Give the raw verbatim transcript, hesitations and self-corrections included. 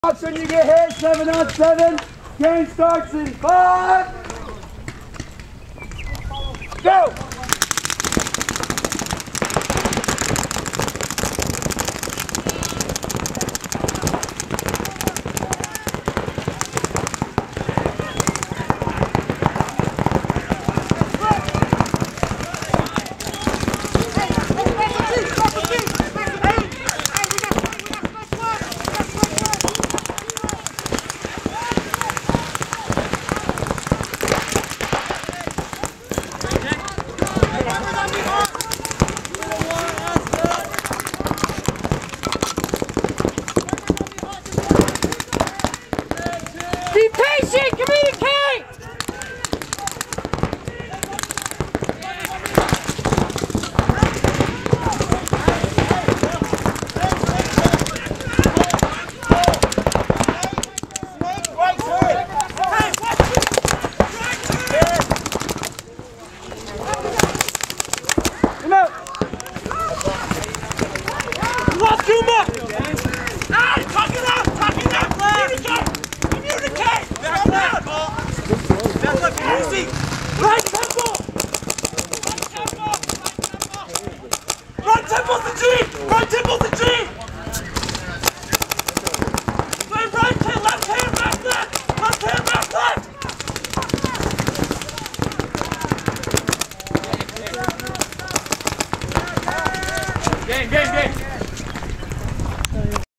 When you get hit, seven on seven. Game starts in five. Go! Be patient, communicate! Come out! Lost too much! Ah, talk it out! Talk it out! Communicate! Communicate! Back left! Back left, easy! Right!